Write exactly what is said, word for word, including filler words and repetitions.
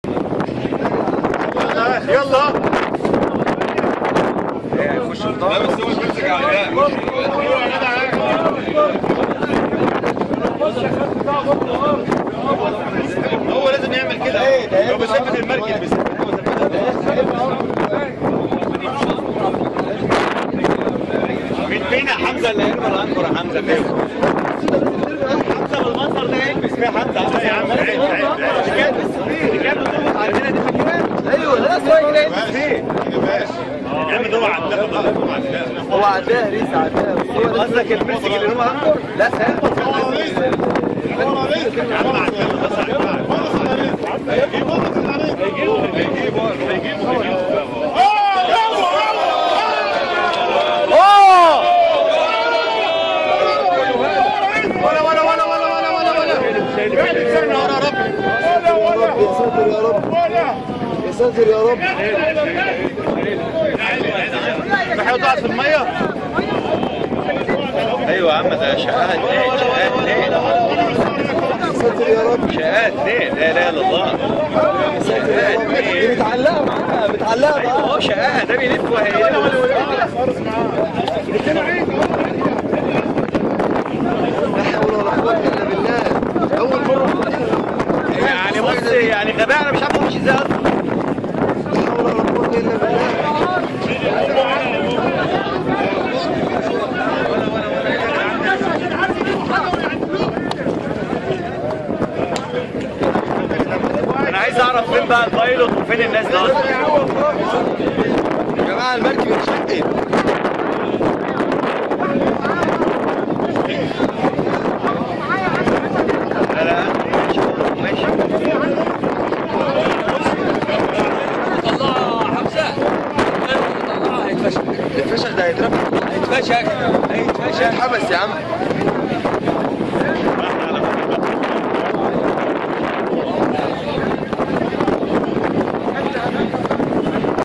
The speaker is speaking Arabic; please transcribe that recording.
يلا يخش لا بس هو بيمسك على هو لازم يعمل كده. هو بيثبت المركب مين فينا حمزه اللي هيرمي العنبر؟ حمزه فين؟ حمزه بالمنظر ده يلبس فيها حمزه. يا عم عيب عيب عيب كده بتضغط عندنا دي فاكرها؟ ايوه لا صاير يلبس فين؟ يا عم ده هو عداه هو عداه ريس عداه. قصدك المسك اللي هو عنبر؟ لا هو ريس هو ريس يا عم عداه بس هيجيبوا هيجيبوا هيجيبوا هيجيبوا يا ساتر يا رب يا ساتر يا رب. بحاول تقعد في الميه. ايوه يا عم ده شقات ليه شقات ليه يا ساتر يا رب. شقات ليه لا اله الا الله. يا ساتر يا رب. دي متعلقه معاها متعلقه بقى. اهو شقاها ده بيلف وهيلف. لا حول ولا قوه الا بالله. اول مره يعني بص يعني غباء انا مش عارف امشي ازاي اصلا. لا حول ولا قوه الا بالله. انا عايز اعرف فين بقى البايلوت وفين الناس دي اصلا. يا جماعه المركب اتشقت. لا لا ماشي. طلعها حمزه طلعها هيتفشل الفشل ده هيترفع. هيتفشل هيتفشل هيتحبس يا عم.